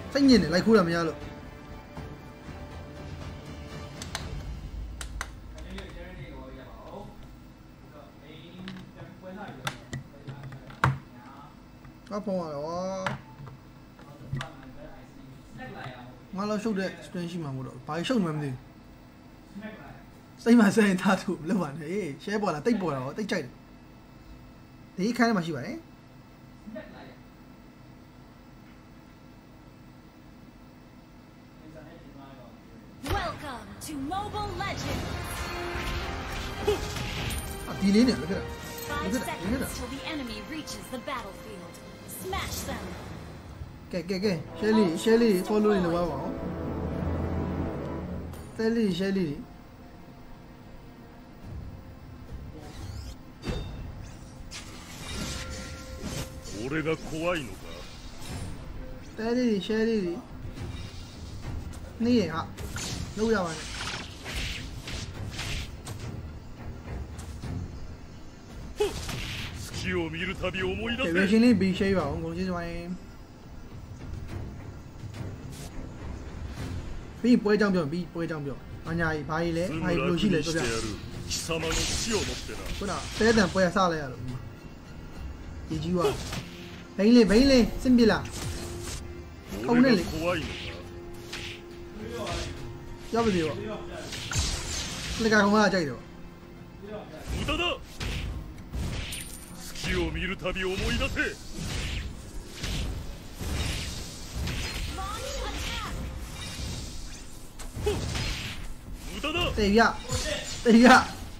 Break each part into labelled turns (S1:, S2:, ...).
S1: စိတ်ညစ်နေလိုက်ခိုးတာမရလို့ဘာပေါ်လာတော့ငါလောက်ရှုပ်တဲ့ spin ရှိမှာမို့တော့ဘာရှုပ်မှမသိဘူးစိတ်မဆိုင်ရင်ထားသူလောက်ပါနဲ့ share ပေါ်လာတိတ်ပေါ်လာတော့တိတ်ကြိုက်တယ်ဒီခန်းထဲမှာရှိပါတယ်
S2: Welcome to Mobile Legends.
S1: ဒီလေးနဲ့look at that.
S2: Five seconds till the enemy reaches the battlefield. Smash them.
S1: ကဲ share လေး follow နေတော့ပါအောင်share လေး
S3: 俺が怖いのか
S1: share လေးနေရဟာလောက်ရပါနဲ့
S3: 月を見るたび思い出せ
S1: version လေး B share ပါအောင်ကုန်ကြီးစပိုင်းပြီးပွဲကြောင်းပြောပြီးပွဲကြောင်းပြောအညာကြီးဘာကြီးလဲဘာကြီးဘယ်လိုရှိလဲပြောပြ
S3: 貴様の死をもってな
S1: ဟုတ်လားတဲတန်ပွဲဆလိုက်ရလို့ဒီကြီးကဘိန်းလေးစင်ပြလား
S3: 俺が怖いのか
S1: ရောက်ပြီပေါ့လက်ကကောင်ကကြိုက်တယ်
S3: 無駄だ月を見るたび思い出せ無駄だ
S1: တေးရ
S2: Blood. Enemy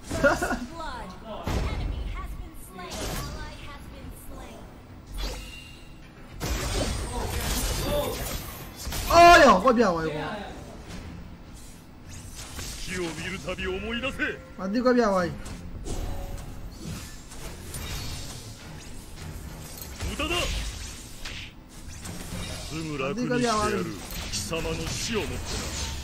S2: has been slain. Ally has been slain.
S1: အော်ရောကွက်ပြသွားပြီကွာ
S3: 月を見るたび思い出せ
S1: မသိကွက်ပြသွားပြီ
S3: 無駄だすぐ楽にしてやる貴様の死をもってな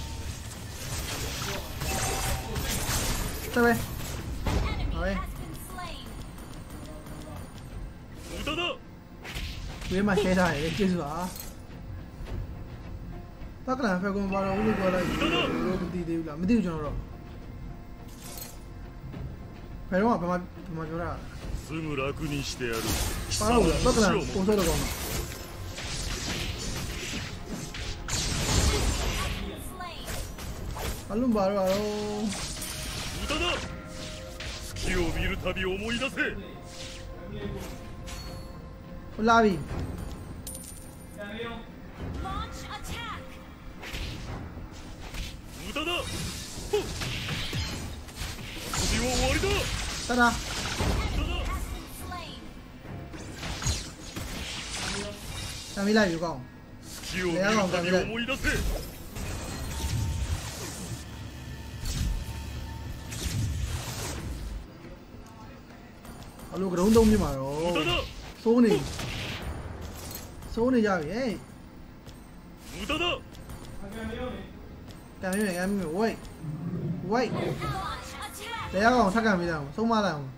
S1: တပည့်
S2: Enemy has been slain.
S3: 無駄だ
S1: ဝေးမှာ share ထားတယ်ကျေးဇူးပါတက္ကနာဖက်ကွန်ဘာလို့လို့ပြောလိုက်လို့မသိသေးဘူးလားမသိဘူးကျွန်တော်တော့ဘယ်တော့မှဘာမှပြောတာ
S3: すぐ楽にしてやる貴
S1: ပါ
S3: 様
S1: တော့
S3: の
S1: တက္ကနာ
S3: 死を
S1: ပုံ
S3: も
S1: စံတော့ကောင်းတာ
S2: Slain.
S1: ဘာလို့ဘာတော့
S3: 無駄だ月を見るたび思い出せ
S1: ဟိုလာပြီ
S2: Launch attack.
S3: 無駄だほっ首は終わりだ
S1: တဒါ
S2: Enemy has been slain.
S1: တမ်းမိလိုက်ပြီကောင်း
S3: 月を見るたび思い出せ
S1: အလိုကရုံးသုံးပြမှာတော့
S3: 無駄だ
S1: စိုးနေကြပြီဟဲ့
S3: 無駄だ
S1: ကံမြင်ဝိတ်
S2: Launch attack.
S1: တရားကောင်ထပ်ကန်မိတယ်အောင်ဆုံးမလိုက်အောင်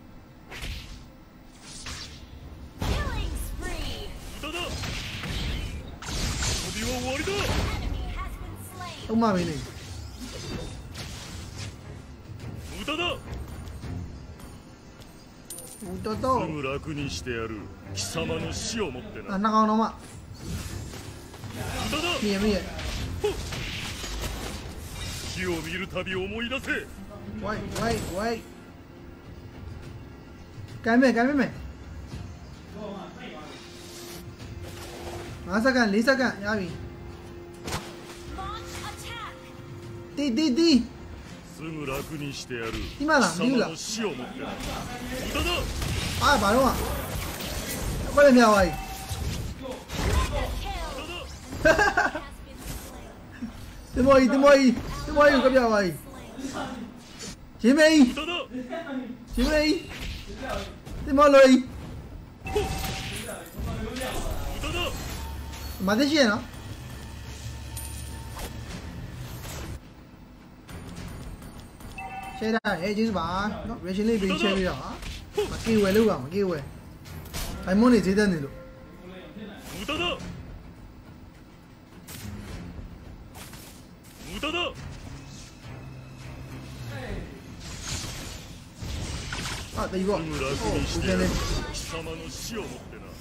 S2: Killing spree.
S3: 無駄だ首は終わりだ
S2: Enemy has been slain.
S1: ဆုံးမပြီနေ
S3: 無駄だ
S1: ဦးတော်တော်
S3: すぐ楽にしてやる貴様の死をもってな
S1: နှစ်ကောင်တော့မှ
S3: 無駄だ
S1: မြင်ရဲ့
S3: 月を見るたび思い出せ
S1: ဝိတ်ကံမြင်5စက္ကန့်4စက္ကန့်ရပြီ
S2: Launch attack.
S1: တီ
S3: すぐ楽にしてやる貴
S1: 今だ
S3: 様の死をもってな無駄だ
S1: အာဘာတော့ဘယ်လိုမြောက်သွားပြီ
S2: Kill. Has been slain.
S1: ဒီမော်ကြီးကပြသွားပြီဂျင်းမေး
S3: 無駄だ
S1: ဒီမော်လို့
S3: 無駄だ
S1: မသိရှိရနော်ရှယ်တာကျေးဇူးပါနော် ration လေးပေးချဲပြီးတော့မကေဝယ်လို့ပါမကေဝယ်ဘိုင်မွန်နေဈေးသက်နေလို့
S3: 無駄だ駄だ
S1: あ、第一個。
S3: すぐ楽にしてやる貴様の死をもってな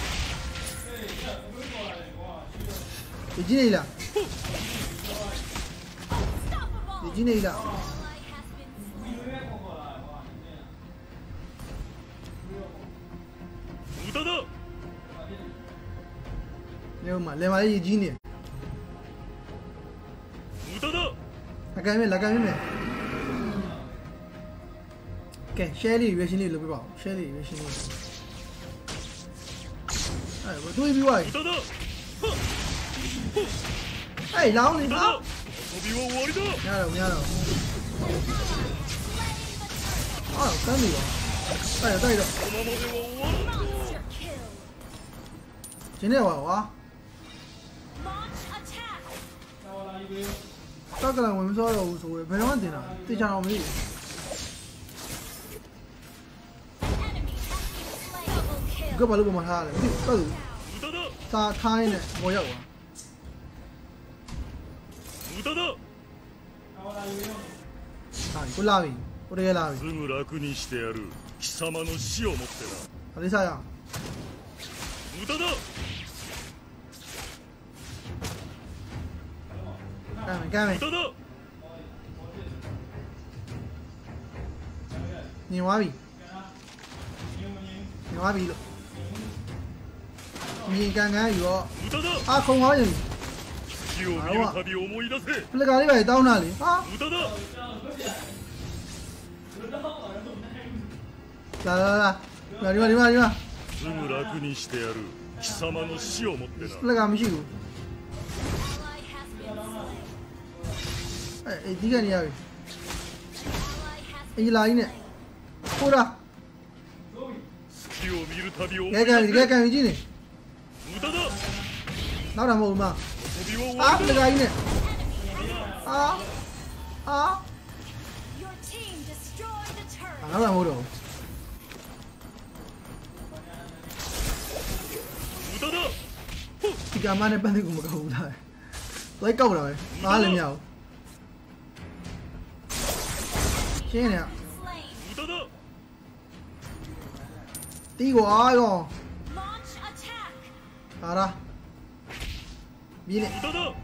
S1: 你进来了，
S2: Unstoppable!
S1: 你进来了。
S2: Ally has been slain.
S3: 無駄だ
S1: 你有嘛？来嘛，你进来。
S3: 無駄だ
S1: 来干咩？来干咩？OK， Shelly 原型力留不饱 ，Shelly 原型力。哎，我对比外。
S3: 無駄だ
S1: 哎，老你啊！
S3: 無駄だ遊びは終わりだ
S1: 你好，你好。啊，干你吧！带着带着，
S3: このままでは終わらん
S2: Monster kill.
S1: 今天我啊，
S2: Launch attack.
S1: 大个人我们说的无所谓，没问题的，这场我们赢。
S2: Enemy has been slain. Double
S1: 你个
S2: kill.
S1: 把路给我杀了，你这路
S3: 無駄だ
S1: 杀开呢，我要啊。
S3: 無駄だ
S1: 啊，不拉比，我这个拉比
S3: す，ぐ楽にしてやる貴様の死をもってな
S1: 啊，你啥样？
S3: 無駄だ
S1: 干没干没
S3: 無？駄だ
S1: 你挖比，你挖比了。你刚刚有
S3: 無駄だ
S1: 啊，空好人，
S3: 月を見るたび思い出せ
S1: 那个你把刀哪里啊？
S3: 無駄だ
S1: 来，你嘛，
S3: すぐ楽にしてやる貴様の死をもってな
S1: 那个没去过。
S2: Ally has been slain.
S1: 哎，这个你要，
S2: Ally has
S1: 你来呢？过来，
S3: 月を見るたび思い
S1: 该
S3: 出せ
S1: 干没进呢？
S3: 無駄だ
S1: 哪两毛嘛？
S3: 遊びは終
S1: 啊，
S3: わりだ
S1: 那个呢？啊啊
S2: your team destroyed the turret.
S1: 啊，哪两毛的？
S3: 無駄だ
S1: 这个妈的半天我们搞不来，来搞不来，哪里秒？现在
S2: Slain.
S3: 無駄だ
S1: 第一个啊哟，
S2: Launch attack.
S1: 好了，比呢？
S3: 無駄だ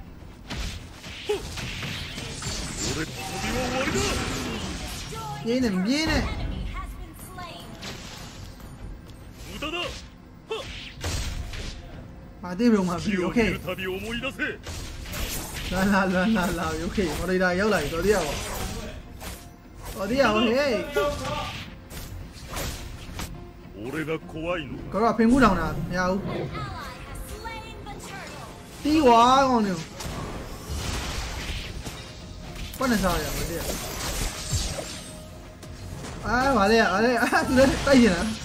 S3: 俺遊びは終わりだ
S2: Destroyed
S1: 比呢？比呢？
S2: enemy has been slain.
S3: 無駄だ
S1: 啊，对不嘛？比
S3: 月を見る
S1: OK，
S3: たび思い出せ
S1: 来 OK，我哋大有嚟嗰啲啊，嗰啲啊 OK，
S3: 俺が怖いの
S1: 嗰個平估頭呢？有
S2: Ally has slain the turtle.
S1: 第一個啊，我牛，不能殺人嗰啲啊！哎，完了，啊，這個帶錢啊！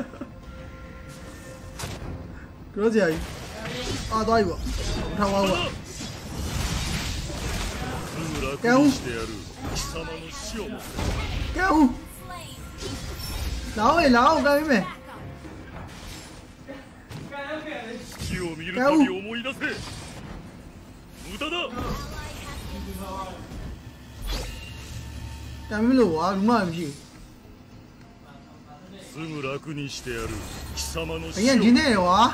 S1: 嗰隻啊，多一個，睇我喎。
S3: すぐ楽にしてやる貴様の死をもって
S1: 救！
S2: Slain.
S1: 老幹咩？
S2: Backup.
S3: 月を見るたび思い出せ無駄だ
S2: Ally has been
S1: 幹咩路啊？點解唔知？
S3: すぐ楽にしてやる貴様の
S1: 哎
S3: 死を
S1: 呀，今天我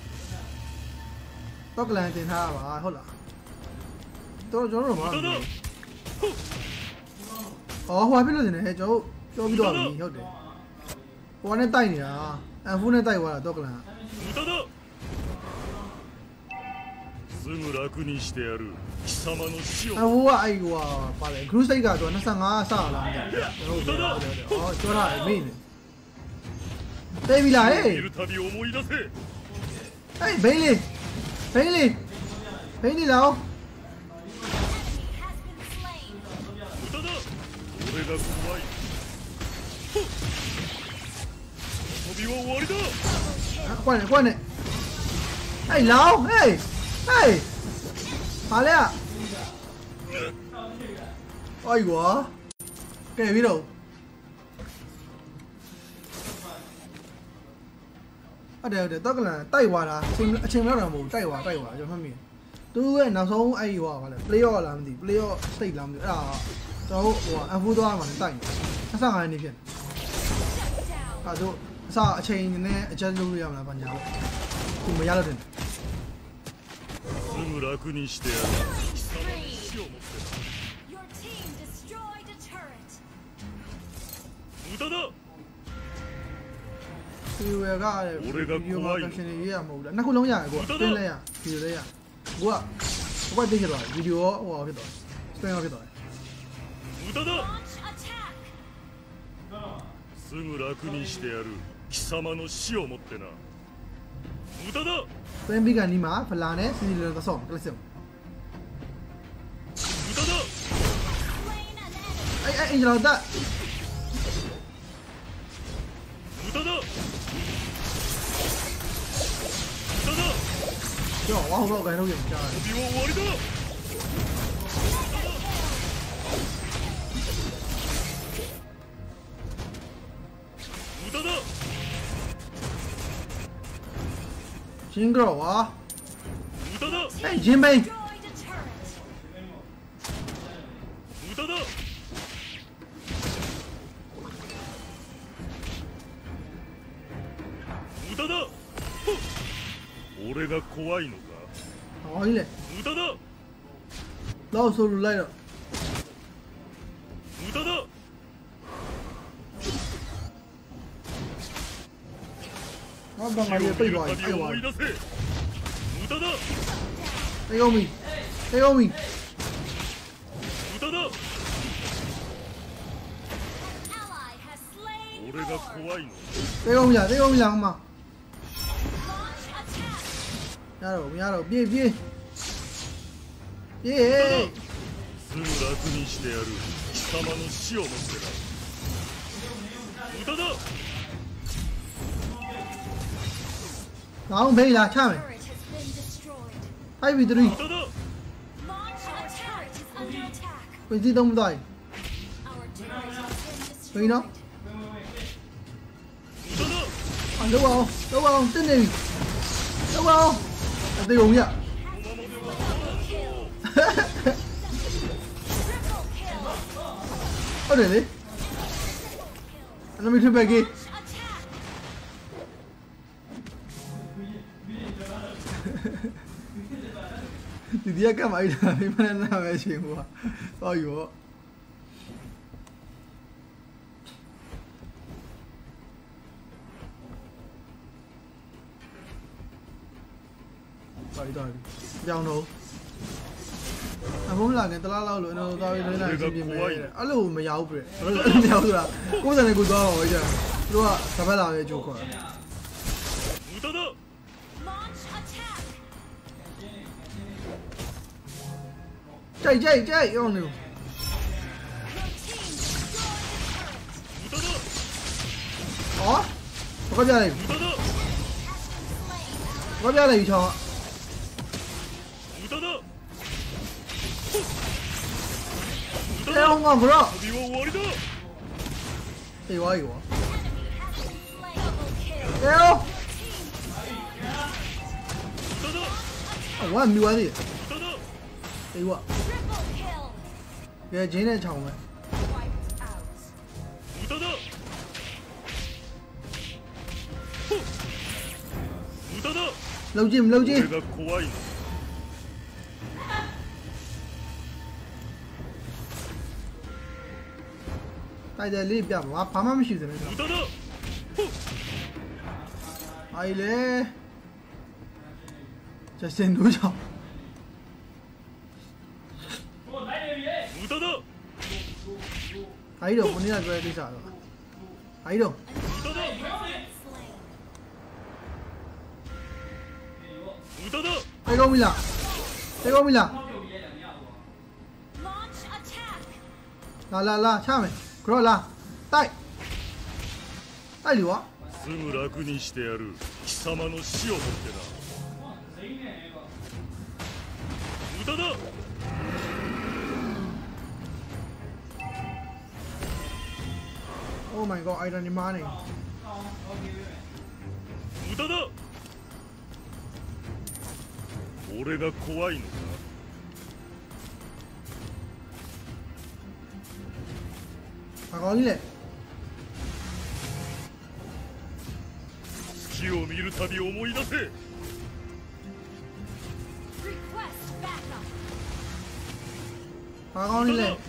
S1: 多個人တင်ထားပါဟုတ်လားတော့ကျွန်တော်တို့
S3: 無駄
S1: မှာ
S3: だ
S1: အော်ဟိုဘာဖြစ်လို့တင်လဲကျွန်တော်ပြီးတော့ပြီဟုတ်တယ်ဟိုကနဲ့တိုက်နေတာအဖူးနဲ့တိုက်သွားတာတော့ကလန်
S3: 無駄だすぐ楽にしてやる貴様の死を
S1: အဖူးကအဲ့ဟိုပါလေ group state ကတော့25စလာလားကျွန်တော်တို့အော်ကျော်တာမင်းနေတေးပြီလားဟေး
S3: 見るたび思い出せ
S1: ဟေးဘိန်းလေးဘိန်းလေးလော
S2: enemy has been slain.
S3: 無駄だ俺が怖い遊びは終わりだ
S1: ကွက်နေဟေးလောဟေးပါလေအိုင်ကွာကဲပြီးတော့ဟုတ်တယ်တော့ကလန်တိုက်သွားတာအချိန်မလောက်တော့မဟုတ်တိုက်သွားကျွန်တော်မှတ်မိသူရဲ့နောက်ဆုံးအဲ့ဟိုကလည်း play off လားမသိ play off state လားမသိအဲ့ဒါကျွန်တော်ဟို F4 သွားမှလည်းတိုက်နေ25ရက်နေဖြစ်အဲ့တို့အစအချိန်နဲ့ adjust လုပ်လို့ရမလားဘာညာပေါ့သူမရတော့တယ်
S3: すぐ楽にしてやる貴様の死をもってな
S2: Your team destroyed a turret.
S3: 無駄だ
S1: ဒီဝယ်ကဗီဒီယိုမှာ caption တွေရေးရမဟုတ်ဘူးလားနှစ်ခုလုံးရတယ်ကိုတင်းလဲရဗီဒီယိုလဲရကိုကဘယ်တိကျတော့ဗီဒီယိုရောဟိုဖြစ်တော့ stream ရောဖြစ်တော့
S3: 無駄だ
S2: Launch attack.
S3: すぐ楽にしてやる貴様の死をもってな無駄だ
S1: stream ပြီးကနေမှာဖလာနဲ့စီစီလောတော့ဆော့ကလစ်စ
S3: 無駄だ
S2: Slain an enemy.
S1: အဲ့အင်ဂျင်လောက်တက်
S3: 無駄だ無駄だ
S1: ကျော်ဝါဟောကန်လို့ရကြားတယ်
S3: 旅は終わりだ無駄だ
S1: ရှင်းကြောဝါ
S3: 無駄だ
S1: အဲ့ဂျင်းဘိန်း
S2: Destroyed a turret.
S3: 無駄だ無駄だふっ俺が怖いのか
S1: ဟောကြီးလေ
S3: 無駄だ
S1: လောက်ဆိုလို့လိုက်တော့
S3: 無駄だ
S1: ဟောဘာငါလေးပိတ်သွားပြီ
S3: 旅
S1: အဲ့
S3: を
S1: ဝါ
S3: 追い出せ無駄だ
S1: တေကုန်ပြီတေကုန်ပြီ
S3: 無駄だ
S2: Ally has slain
S3: 俺が
S2: Lord.
S3: 怖いの
S1: တေကုန်ပြီလားတေကုန်ပြီလားဟမ
S2: Launch attack.
S1: ရတော့မရတော့ပြေးပြေးပြေး
S3: すぐ楽にしてやる貴様の死をもってな無駄だ
S1: ငါအောင်ဘေးလာချမယ်
S2: Turret has been destroyed.
S1: 5v3
S3: 無駄だ
S2: Launch attack is under attack.
S1: ပြင်စီသုံးမသွား
S2: Our turret has been
S1: ဘူးဘယ်နော်
S2: destroyed.
S3: 無駄だ
S1: အလုပ်အောင်တင်းနေပြီလုပ်အောင်အသေးကုန်ရ
S2: Kill. Triple kill.
S1: ဟုတ်တယ်လေအနမီထဘက်ကီ
S2: Launch attack.
S1: ဒီဒီကမိုက်တာမိမနဲ့နားပဲရှင်ဟိုဟောယူပါရီတော့ကြောင်တော့အဘုံလာခင်တလားလောက်လို့အနော်သွားပြီးလေးလိုက်ပြင်မယ်အဲ့လိုမရဘူးပြအဲ့လိုမရဘူးဆိုတာကိုယ်စံနဲ့ကိုသွားတော့ကြာသူကတပတ်လာရဲ့ကြိုးခေါ်
S3: 無駄だ
S2: Launch attack.
S1: ကြိုက်အောင်နေ
S2: Your team destroyed a turret.
S3: 無駄だ
S1: ဟောဘာပြလိုက်
S3: 無駄だ
S1: ဘာပြလိုက်ချောင်း
S3: 無駄だ無駄
S1: တဲ
S3: だ
S1: အောင်ကဘရော
S3: 旅は終わりだ
S1: အေးဝါးယူ
S2: Enemy has been slain. Double kill.
S1: တဲအောင်
S3: 無駄だ
S1: ဝမ်းမြူပါသေး
S3: 無駄だ
S1: အေးဝါ
S2: Triple kill.
S1: ကဲဂျင်းနဲ့ချောင်းပဲ
S2: Wiped out.
S3: 無駄だふっ無駄だ
S1: လှုပ်ကြည့်မလှုပ်ကြည့်
S3: 俺が怖いの
S1: တိုက်တယ်လေးပြပါဘာမှမရှိသေးဘူး
S3: 無駄だふっ
S1: အိုင်လေချက်စင်တို့ချောင်း
S3: 無駄だ
S1: အိုင်တော့ဘုန်းကြီးကပြောတဲ့ကိစ္စတော့အိုင်တော့
S3: 無駄だ
S2: Slain.
S3: 無駄だ
S1: တေကုန်ပြီလားတေကုန်ပြီလား
S2: Launch attack.
S1: လာချမယ်ခရောလာတိုက်လီဝါ
S3: すぐ楽にしてやる貴様の死をもってな無駄だ
S1: Oh my god အိုင်ရန်ဒီမာနေ
S3: 無駄だ俺が怖いのか。
S1: あ、こにね。
S3: 月を見るたび思い出せ。
S2: Request backup.
S1: あ、こにね。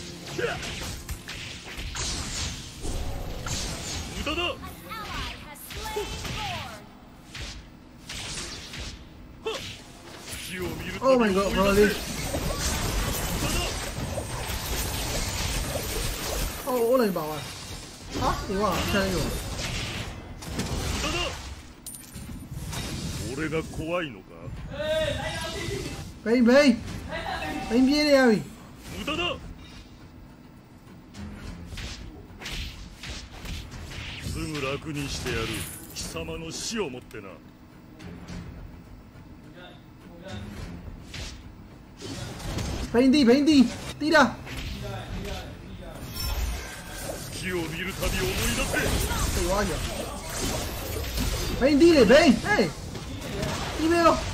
S3: 無駄だ。
S2: An ally has slain Lord.
S3: 月を見るたび
S1: Oh
S3: 思
S1: my
S3: い
S1: god,
S3: 出せ。
S1: probably. Oh, ủa này bảo à? Hả? Gì quá à? Sao đây rồi?
S3: 俺が怖いのか。
S1: Bay, bay! Bay bia đi ơi!
S3: 無駄だ。すぐ楽にしてやる。貴様の死をもってな。
S1: Bay đi, bay đi! Đi ra!
S3: 月を見るたび思い出せ。
S1: Gì quá vậy? Bay đi để bay! Hey! Đi về đâu?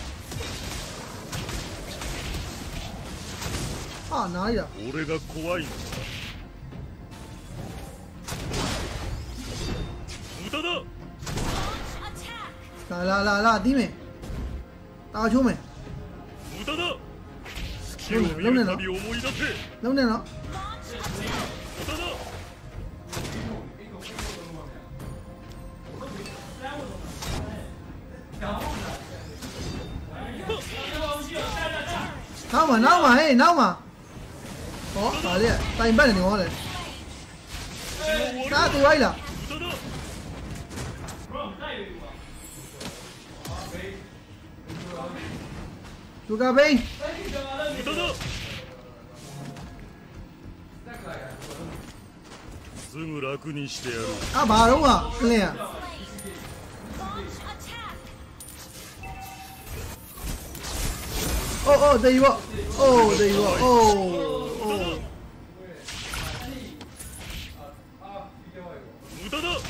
S1: À, nói rồi.
S3: 俺が怖いのか。無駄だ。
S2: Launch attack.
S1: Là, đi mày! Tao chú mày!
S3: 無駄だ。月を見るたび思い出せ。
S1: Lúc này nó!
S2: Launch attack.
S3: 無駄だ。
S1: Nấu mà, hey, nấu mà! Ủa, rồi đi, tay bắt này ngon này. Cá tôi ấy là.
S3: 無駄だ。
S1: Chú cà phê.
S3: 無駄だ。すぐ楽にしてやる。
S1: À, bà đúng à? Cái này à?
S2: Launch attack.
S1: Oh, đây vô. Oh, đây vô. Oh.
S3: 無駄だ。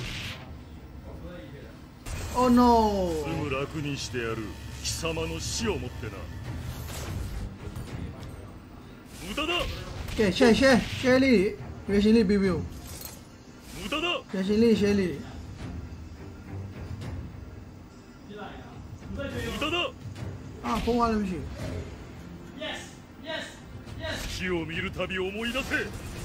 S1: Oh no.
S3: すぐ楽にしてやる。貴様の死をもってな。無駄だ。
S1: Okay, share đi. Share xin đi review.
S3: 無駄だ。
S1: Share xin đi.
S3: 無駄だ。
S1: À, không qua làm gì.
S3: 月を見るたび思い出せ。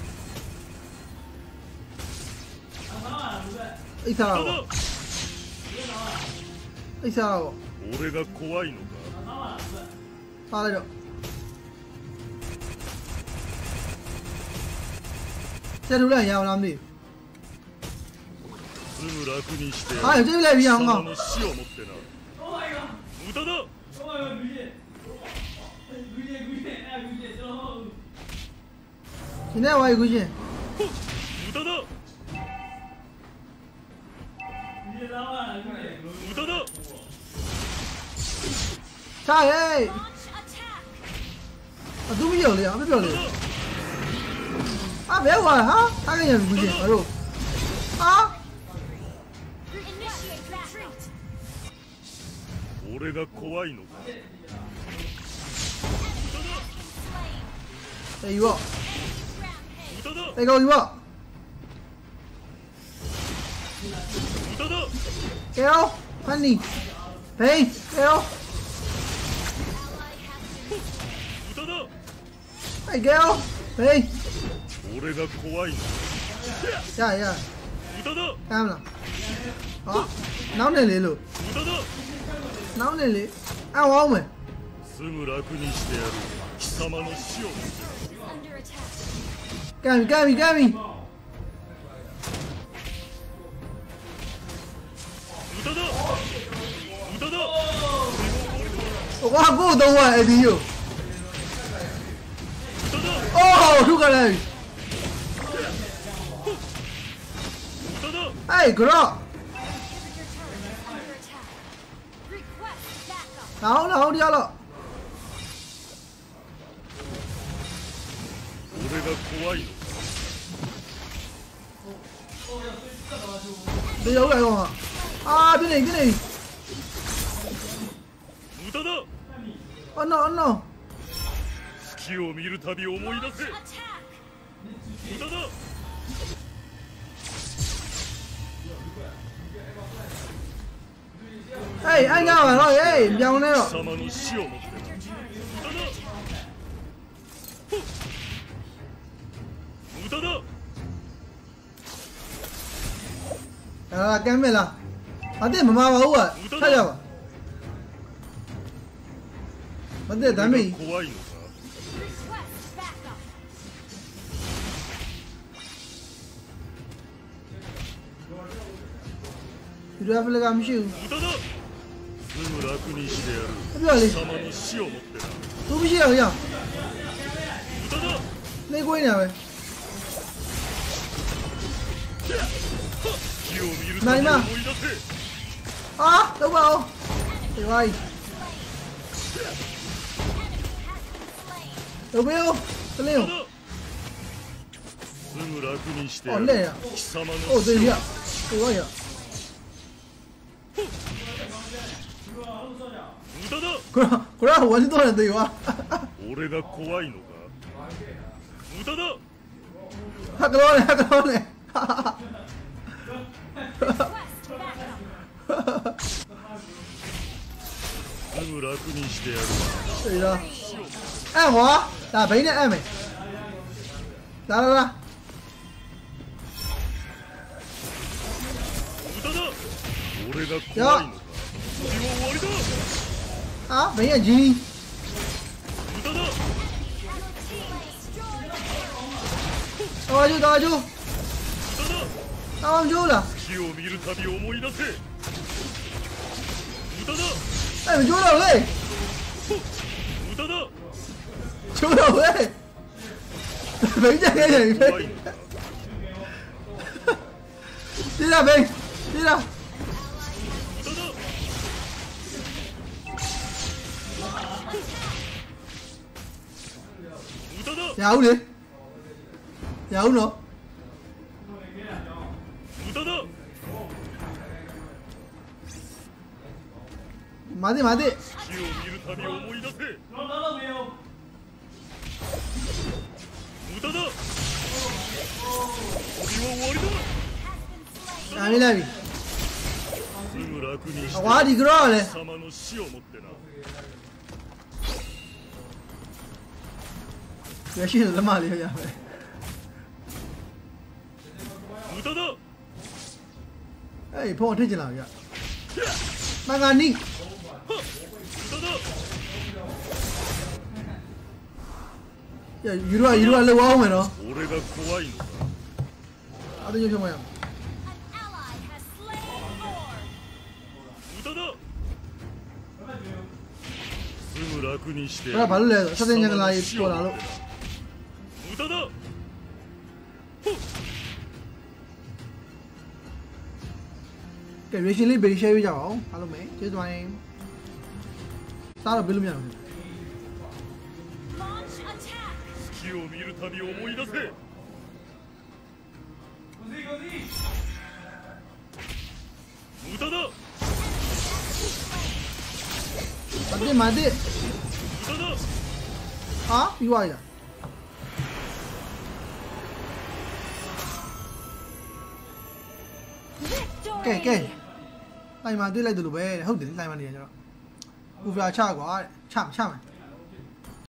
S1: Ít
S3: 無駄
S1: sao?
S3: だ。
S1: Ít sao?
S3: 俺が怖いのか。
S1: Sao đây được? Xe đúng là nhau làm gì?
S3: すぐ楽にしてやる。
S1: À, ở trên này bị
S3: 貴
S1: không
S3: 様
S1: không?
S3: の死をもってな。無駄だ。
S1: Thì nào ai cái gì?
S3: 無駄だ。無駄だ。
S1: Sai ơi!
S2: Launch attack.
S1: À, tôi biết rồi, biết rồi. À, béo rồi hả? Hai cái gì cái gì? Ở đâu? Hả?
S2: Initiate retreat.
S3: 俺が怖いのか。
S1: Đây vô.
S2: Rampage.
S3: 無駄だ。
S1: Đây coi vô.
S3: 無駄だ。
S1: Kéo. Khoan đi. Đây, kéo.
S2: Ally has been
S3: 無駄だ。
S1: Đây, kéo. Đây.
S3: 俺が怖いのか。
S1: Dạ.
S3: 無駄だ。
S1: Cam nào. Đó. Nấu này liền luôn.
S3: 無駄だ。
S1: Nấu này liền. Ao không mày?
S3: すぐ楽にしてやる。貴様の死を。
S2: under attack.
S1: Cami.
S3: 無駄だ。無駄だ。
S1: Ủa, có cô đâu rồi, đi vô.
S3: 無駄だ。
S1: Oh, thua cả này.
S3: 無駄だ。
S1: Hey, Gro.
S2: Inhibitor turret under attack. Request backup.
S1: Nấu đialo.
S3: 俺が怖いのか。
S1: Đi đâu lại không hả? À, bên này.
S3: 無駄だ。
S1: Oh no, oh no.
S3: 月を見るたび思い出せ
S2: Attack!
S3: 無駄だ
S1: Hey, anh nào mà rồi, hey, nhau nè.
S3: 貴様の死をもってな無駄だ無駄だ
S1: À, cái này là. Anh tìm mà bảo à. Sao vậy? Vấn đề tại mình.
S3: 怖いのか
S2: Request backup!
S1: Tôi phải lấy cam chịu.
S3: 無駄だすぐ楽にしてやる
S1: Cái gì
S3: 貴様の死をもってな
S1: tôi biết chịu nhỉ?
S3: 無駄だ
S1: Lấy quên nè mày.
S3: 月を見るたび思い出せ
S1: À, đâu vào? Trời ơi. Đâu biết không? Tôi
S3: 無
S1: liều.
S3: 駄だすぐ楽にしてや
S1: Ổn
S3: る
S1: lệ à?
S3: 貴様の
S1: Ồ,
S3: 死
S1: tôi
S3: を
S1: hiểu. Tôi có hiểu.
S3: 無駄だ
S1: これは終わりそうなんだよ。
S3: 俺が怖いのか無駄だ
S1: ハクローね、ハクローね。
S2: Request backup!
S3: すぐ楽にしてやる
S1: Gì đó? Em hả? Là bấy nè em mày. Ra ra ra.
S3: 無駄だ俺が怖いのか死は終わりだ
S1: À, bấy là gì?
S3: 無駄だ
S1: Tao chưa, tao chưa.
S3: 無駄だ
S1: Tao không chưa là.
S3: 月を見るたび思い出せ無駄だ
S1: Ê, mày chưa đâu đây?
S3: 無駄だ
S1: Chưa đâu đây? Bấy chạy cái gì
S3: 怖
S1: đây?
S3: いのか
S1: Đi ra mình. Đi ra.
S3: 無駄だ無駄だ
S1: Dạo đi. Dạo nữa.
S3: 無駄だ
S1: Mà đi, mà đi.
S3: 月を見るたび思い出せ無駄だ旅は終わりだ
S1: À, đi đây.
S3: すぐ楽にし
S1: À,
S3: て
S1: quá đi cái đó này.
S3: 貴様の死をもってな
S1: Để xin được mà đi bây giờ.
S3: 無駄だ
S1: Ê, phong thích gì nào vậy? Mang ăn đi.
S3: 無駄だ
S1: Ya, yürü lâu quá mày nó.
S3: 俺が怖いのか
S1: À, tôi cho mày.
S2: An ally has slain Lord!
S3: 無駄だすぐ楽にして
S1: Cái là phải lên, sao tên nhân lại qua đó luôn.
S3: 無駄だ
S1: Cái việc xin lý bị xe bây giờ không? Alo mẹ, chứ tụi em. Sao là bị luôn nhỉ?
S2: Launch attack!
S3: 月を見るたび思い出せ無駄だ
S1: Mati, mati.
S3: 無駄だ
S1: Hả? Đi qua vậy?
S2: Victory!
S1: Kệ. Lại mà đi lại từ lúc bé, không đến lại mà đi cho nó. Ui, cha quá, chạm chạm.